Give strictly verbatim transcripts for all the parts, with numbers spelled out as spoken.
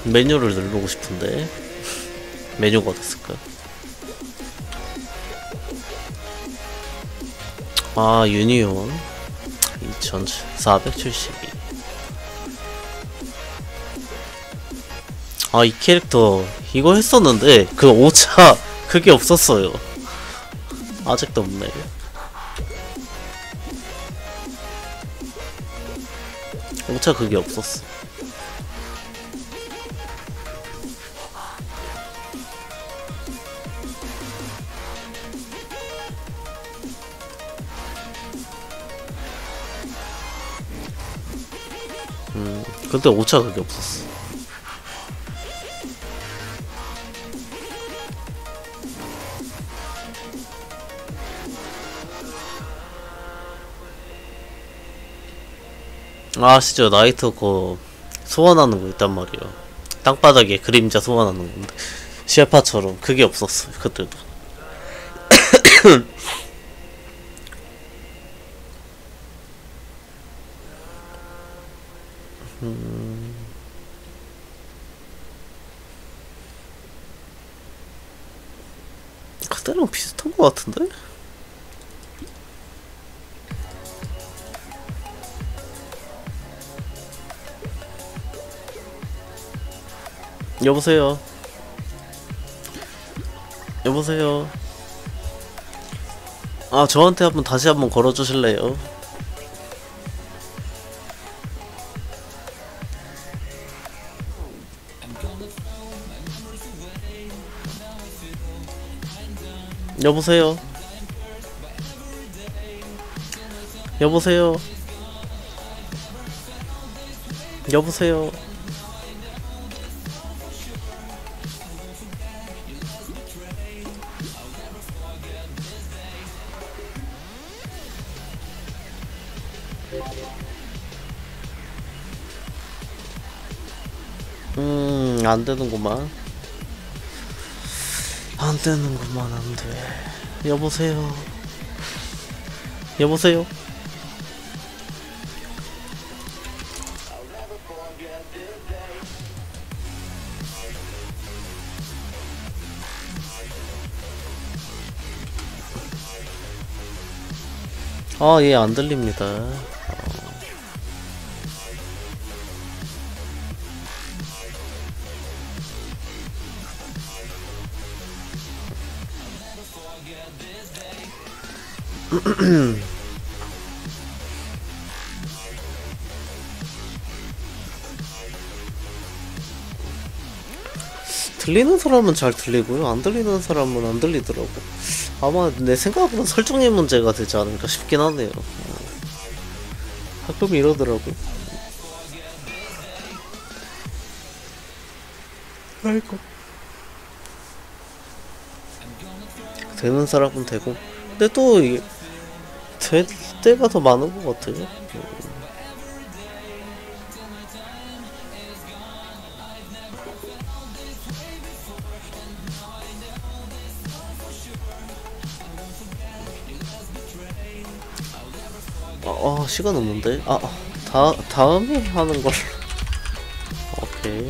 메뉴를 누르고 싶은데 메뉴가 어딨을까? 아 유니온 이천사백칠십이. 아 이 캐릭터 이거 했었는데 그 오차 그게 없었어요. 아직도 없네. 오차 그게 없었어. 음 근데 오차 그게 없었어. 아시죠? 나이트 거 소환하는 거 있단 말이야. 땅바닥에 그림자 소환하는 건데 셰파처럼 그게 없었어요 그때도. 음... 그때랑 비슷한 거 같은데? 여보세요. 여보세요. 아 저한테 한번 다시 한번 걸어주실래요? 여보세요. 여보세요. 여보세요. 음, 안 되는구만. 안 되는구만, 안 돼. 여보세요. 여보세요. 아, 예, 안 들립니다. 들리는 사람은 잘 들리고요, 안 들리는 사람은 안 들리더라고. 아마 내 생각으로는 설정의 문제가 되지 않을까 싶긴 하네요. 가끔 이러더라고. 아이고. 되는 사람은 되고, 근데 또 이게 될 때가 더 많은 것 같아요. 아, 아 시간 없는데? 아, 다, 다음에 하는 걸. 오케이.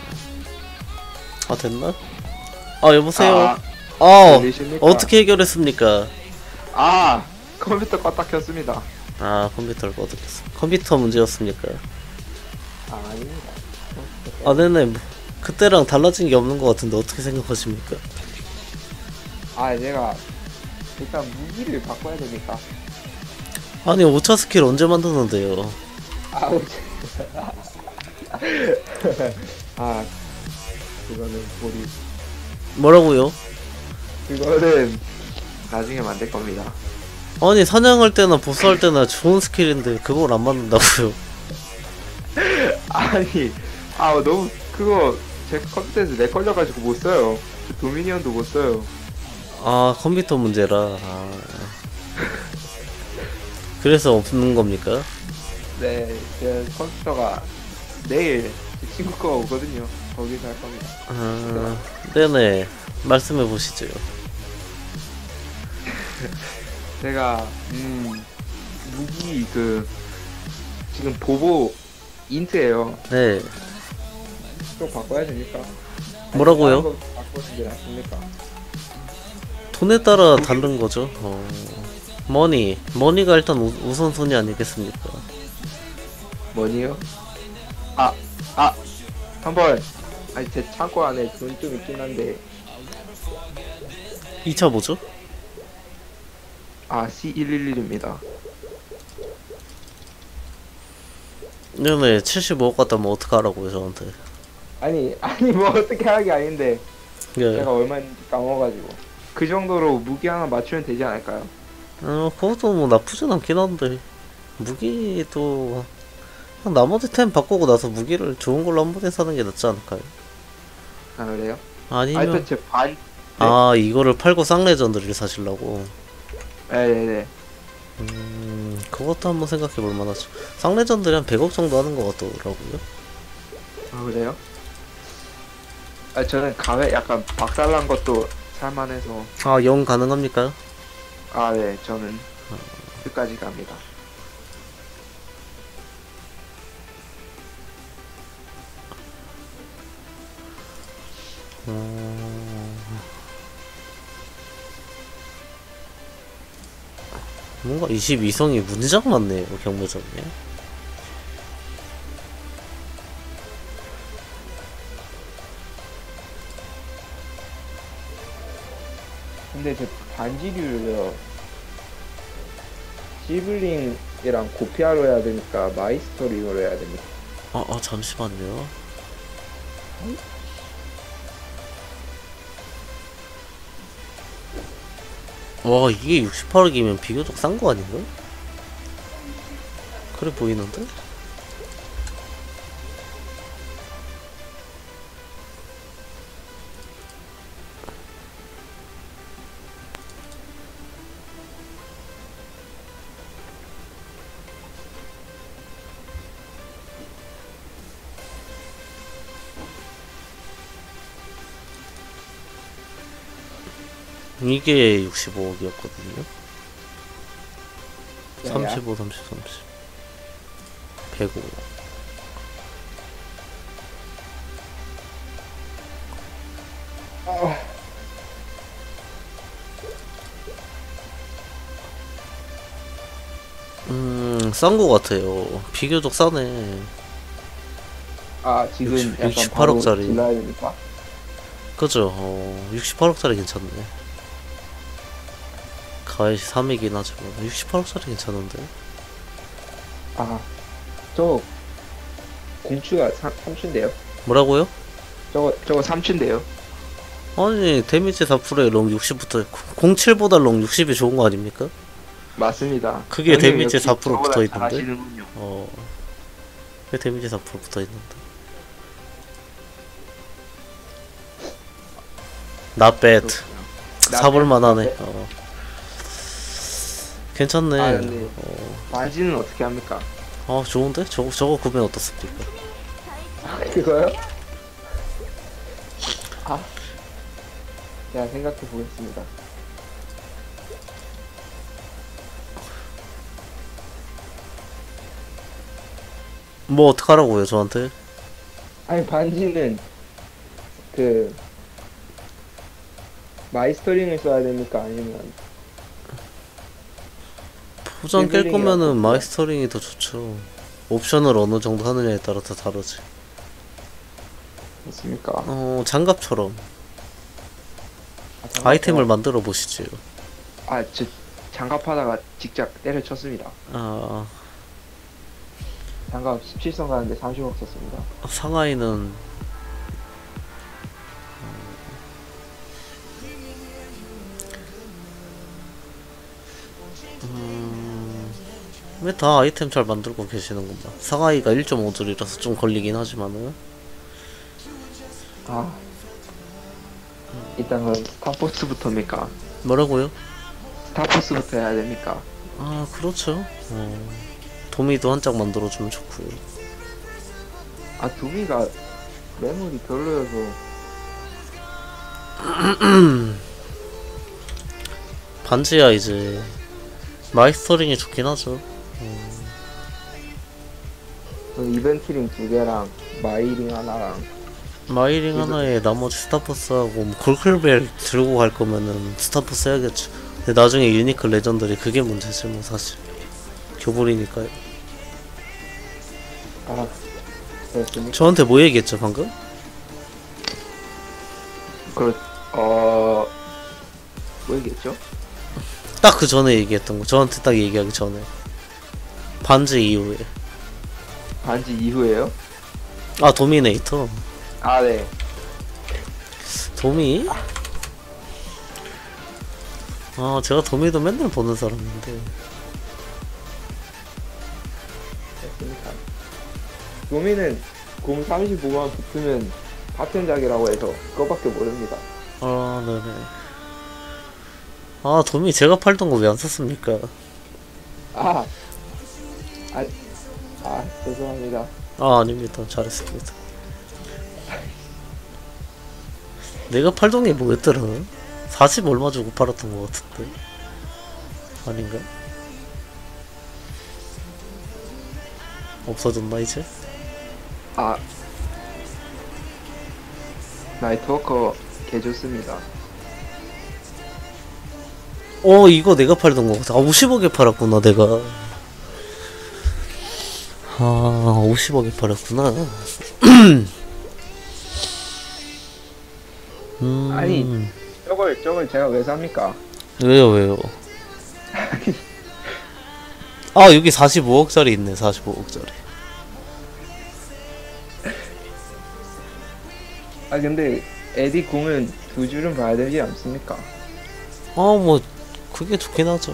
아, 됐나? 아, 여보세요? 아, 아 어떻게 해결했습니까? 아, 컴퓨터 껐다 켰습니다. 아, 컴퓨터를 껐다 켰어. 컴퓨터 문제였습니까? 아, 아닙니다. 아, 네네. 뭐, 그때랑 달라진 게 없는 것 같은데, 어떻게 생각하십니까? 아, 내가 일단 무기를 바꿔야 되니까. 아니, 오차 스킬 언제 만드는데요? 아, 오차. 아, 그거는 우리. 뭐라고요? 그거는 나중에 만들 겁니다. 아니, 사냥할 때나 보스할 때나 좋은 스킬인데, 그걸 안 만든다고요? 아니, 아, 너무, 그거, 제 컴퓨터에서 렉 걸려가지고 못 써요. 도미니언도 못 써요. 아, 컴퓨터 문제라. 아. 그래서 없는 겁니까? 네, 제 컴퓨터가 내일 제 친구 거 오거든요. 거기서 할 겁니다. 아, 네네. 말씀해 보시죠. 제가, 음, 무기, 그, 지금 보보 인트예요. 네. 또 바꿔야 됩니까? 뭐라고요? 다른 거 바꾸는 게 낫습니까? 돈에 따라 다른 거죠. 어, 머니, 머니가 일단 우, 우선순위 아니겠습니까? 뭐니요? 아, 아, 한번 아니 제 창고 안에 돈 좀 있긴 한데 이 차 뭐죠? 아 씨 일일일입니다. 이번에 칠십오억 갖다 뭐 어떡하라고요 저한테. 아니 아니 뭐 어떻게 하는 게 아닌데 예. 제가 얼마인지 까먹어가지고 그 정도로 무기 하나 맞추면 되지 않을까요? 어, 그것도 뭐 나쁘진 않긴 한데 무기도 그냥 나머지 템 바꾸고 나서 무기를 좋은 걸로 한 번에 사는 게 낫지 않을까요? 아 그래요? 아니면 아 일단 제반 아 이거를 팔고 쌍레전드를 사시려고. 네네네. 음 그것도 한번 생각해 볼 만하죠. 쌍레전드를 한 백억 정도 하는 것 같더라고요. 아 그래요? 아 저는 가회 약간 박살난 것도 살만해서 아 영 가능합니까? 아 네 저는 끝까지 갑니다. 어... 뭔가 이십이 성이 문장 많네요 경매장에. 근데 제 반지류를요 시블링이랑 고피아로 해야 되니까 마이스터링으로 해야 됩니다. 아, 아 잠시만요. 와 이게 육십팔억이면 비교적 싼 거 아닌가? 그래 보이는데? 이게 육십오억이었거든요. 삼십오, 삼십, 삼십. 백오. 아, 음, 싼 거 같아요. 비교적 싸네. 아 지금 육십, 약간 육십팔억짜리. 바로 질러야 됩니까? 그죠? 어, 육십팔억짜리 괜찮네. 가액이 삼이긴 하지만 육십팔억짜리 괜찮은데? 아, 저 공추가 삼춘데요? 뭐라고요? 저거 저거 삼춘데요? 아니 데미지 사 퍼센트에 롱 육십부터 공칠보다 롱 육십이 좋은 거 아닙니까? 맞습니다. 그게 형님 데미지 역시 사 퍼센트 저보다 붙어 있는데? 잘하시는군요. 어. 그게 데미지 사 퍼센트 붙어 있는데. Not bad. 사볼만 하네. 어. 괜찮네. 아, 근데 어. 반지는 어떻게 합니까? 아 좋은데? 저거 저거 구매 어떻습니까? 아, 그거요? 아, 제가 생각해 보겠습니다. 뭐 어떡하라고요 저한테? 아니 반지는 그 마이스터링을 써야 됩니까? 아니면 포장 깰 시블링이라고 거면은 그러죠. 마이스터링이 더 좋죠. 옵션을 어느 정도 하느냐에 따라 다 다르지. 있습니까? 어 장갑처럼 아, 장갑 아이템을 하다가- 만들어 보시지요. 아, 저 장갑하다가 직접 때려쳤습니다. 아 장갑 십칠 선 가는데 삼십억 썼습니다. 상하이는 음... 왜 다 아이템 잘 만들고 계시는구만. 상하이가 일 점 오 줄이라서 좀 걸리긴 하지만은 아, 일단 그럼 스타포스부터입니까? 뭐라고요? 스타포스부터 해야 됩니까? 아 그렇죠. 어... 도미도 한 짝 만들어주면 좋고요. 아, 두미가 매물이 별로여서 반지야 이제 마이스터링이 좋긴 하죠. 그 이벤트링 두 개랑 마이링 하나랑 마이링 하나에 나머지 스타포스하고 뭐 골클벨 들고 갈 거면은 스타포스 해야겠죠. 근데 나중에 유니크 레전드리 그게 문제지 뭐 사실. 교불이니까요. 아, 그렇습니까? 저한테 뭐 얘기했죠 방금? 그, 어, 뭐 얘기했죠? 딱 그 전에 얘기했던 거. 저한테 딱 얘기하기 전에. 반지 이후에. 반지 이후에요? 아 도미네이터. 아, 네. 도미? 아 제가 도미도 맨날 보는 사람인데. 됐습니까? 도미는 공 삼십오만 붙으면 파편작이라고 해서 그거밖에 모릅니다. 아 네네. 아 도미 제가 팔던 거 왜 안 샀습니까? 아, 아, 아, 죄송합니다. 아 아닙니다. 잘했습니다. 내가 팔던 게 뭐였더라? 사십 얼마 주고 팔았던 거 같은데 아닌가? 없어졌나 이제? 아, 나이트워커 개 좋습니다. 어 이거 내가 팔던 거 같아. 아 오십억에 팔았구나 내가. 아 오십억에 팔았구나. 음... 아니, 저걸, 저걸 제가 왜 삽니까? 왜요 왜요? 아 여기 사십오억짜리 있네. 사십오억짜리. 아, 근데 에디 공은 두 줄은 봐야 되지 않습니까? 아 뭐 그게 좋긴 하죠.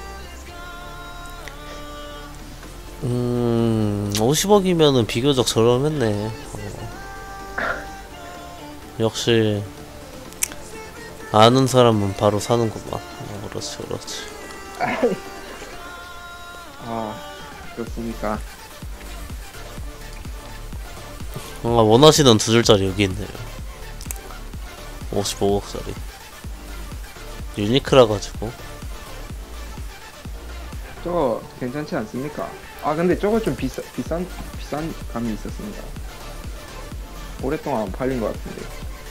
음 오십억이면은 비교적 저렴했네. 어. 역시 아는 사람은 바로 사는구만. 어, 그렇지 그렇지. 아, 그렇습니까? 아 원하시는 두 줄짜리 여기 있네요. 오십오억짜리 유니크라 가지고. 저거 괜찮지 않습니까? 아, 근데 저거 좀 비싸, 비싼, 비싼 감이 있었습니다. 오랫동안 안 팔린 것 같은데.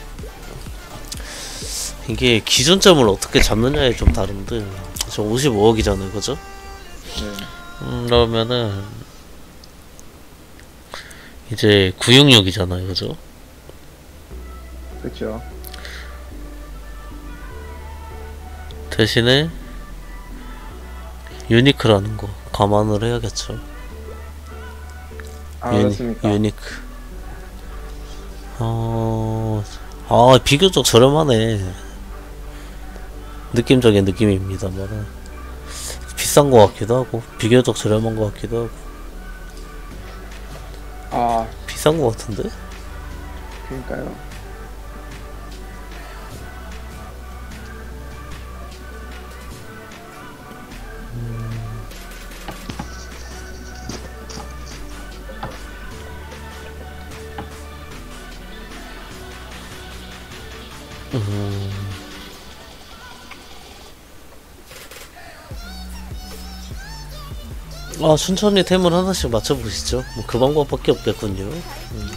이게 기준점을 어떻게 잡느냐에 좀 다른데 저 오십오억이잖아요 그죠? 네. 음, 그러면은 이제 구백육십육이잖아요 그죠? 그쵸. 대신에 유니크라는 거 감안을 해야겠죠. 아, 유니, 그렇습니까? 유니크. 어, 아 비교적 저렴하네. 느낌적인 느낌입니다만 비싼 거 같기도 하고 비교적 저렴한 거 같기도 하고. 아, 비싼 거 같은데? 그러니까요. 음. 아 천천히 템을 하나씩 맞춰보시죠. 뭐 그 방법밖에 없겠군요. 음.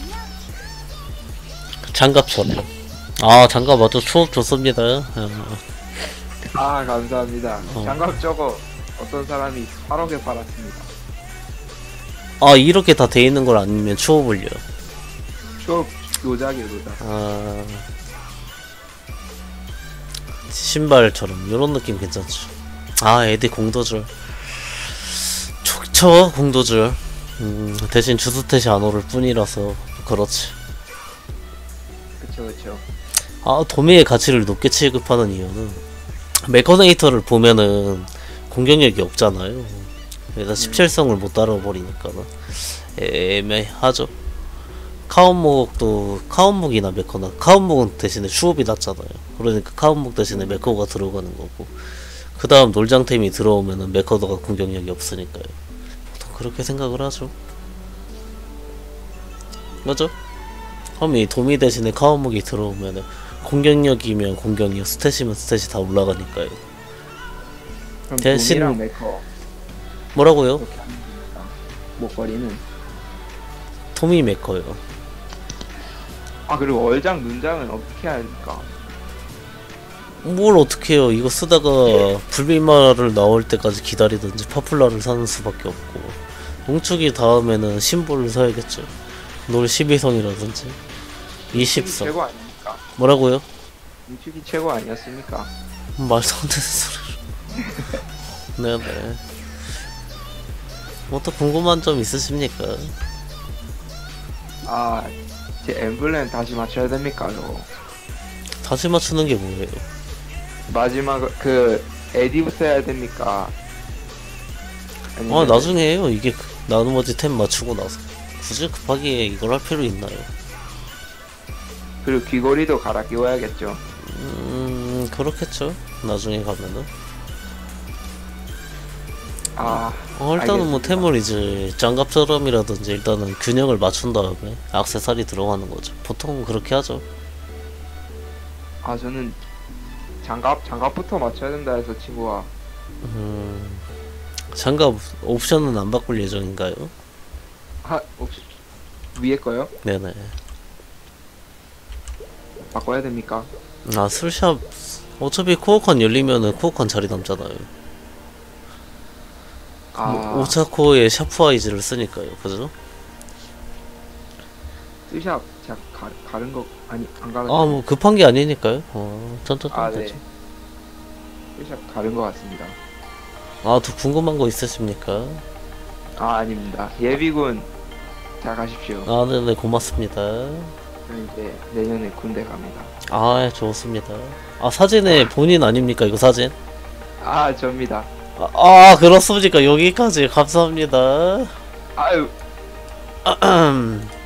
장갑처럼. 아 장갑 아주 추억 좋습니다. 어. 아, 감사합니다. 어. 장갑 저거 어떤 사람이 팔억에 팔았습니다. 아 이렇게 다 돼 있는 걸 아니면 추억을요. 추억 노작이에요, 노작. 아 신발처럼 요런 느낌 괜찮죠. 아 에디 공도줄 좋죠. 공도줄. 음, 대신 주스탯이 안 오를 뿐이라서 그렇지. 그쵸, 그쵸. 아 도미의 가치를 높게 취급하는 이유는 메커네이터를 보면은 공격력이 없잖아요. 그래서 십칠성을 못 따라버리니까는 애매하죠. 카운목도 카운목이나 메커나 카운목은 대신에 추업이 낮잖아요. 그러니까 카운목 대신에 메커가 들어가는 거고 그 다음 놀장템이 들어오면은 메커더가 공격력이 없으니까요. 보통 그렇게 생각을 하죠. 맞죠? 그럼 이 도미 대신에 카운목이 들어오면은 공격력이면 공격력, 스탯이면 스탯이 다 올라가니까요. 그럼 대신- 돈이랑 메커 뭐라고요? 그렇게 하는 겁니다. 목걸이는 도미 메커요. 아 그리고 얼장 눈장은 어떻게 해야 합니까? 뭘 어떻게 해요. 이거 쓰다가 불비마를 나올 때까지 기다리든지 파플라를 사는 수밖에 없고, 농축이 다음에는 심볼을 사야겠죠. 놀 십이 성이라든지 이십 성. 최고 아닙니까? 뭐라고요? 눈축이 최고 아니었습니까? 말도 안 되는 소리를. 네네. 뭐 또 궁금한 점 있으십니까? 아, 제 엠블렘 다시 맞춰야 됩니까, 저거? 다시 맞추는 게 뭐예요? 마지막, 그, 에디부터 해야 됩니까? 아 아니면 나중에 해요. 이게 그- 나머지 템 맞추고 나서 굳이 급하게 이걸 할 필요 있나요? 그리고 귀걸이도 갈아 끼워야겠죠. 음 그렇겠죠. 나중에 가면은 아, 어, 일단은 뭐 알겠습니다. 템을 이제 장갑처럼이라든지 일단은 균형을 맞춘 다음에 액세서리 들어가는 거죠. 보통 그렇게 하죠. 아, 저는 장갑, 장갑부터 맞춰야 된다 해서 친구가. 음 장갑 옵션은 안 바꿀 예정인가요? 아, 혹시 위에 거요? 네네. 바꿔야 됩니까? 아 술샵 어차피 코어컨 열리면은 코어컨 자리 남잖아요. 아, 뭐 오차코어에 샤프아이즈를 쓰니까요. 그죠? 스샵, 제가 가, 가른 거, 아니, 안 가른 아 뭐 급한 게 아니니까요. 어 천천히 아, 되죠. 네. 스샵 가른 거 같습니다. 아 더 궁금한 거 있으십니까? 아, 아닙니다. 예비군, 잘 가십시오. 아 네네 고맙습니다. 저는 이제 내년에 군대 갑니다. 아 좋습니다. 아 사진에 본인 아닙니까 이거 사진? 아, 접니다. 아, 아 그렇습니까? 여기까지 감사합니다. 아유, 아흠.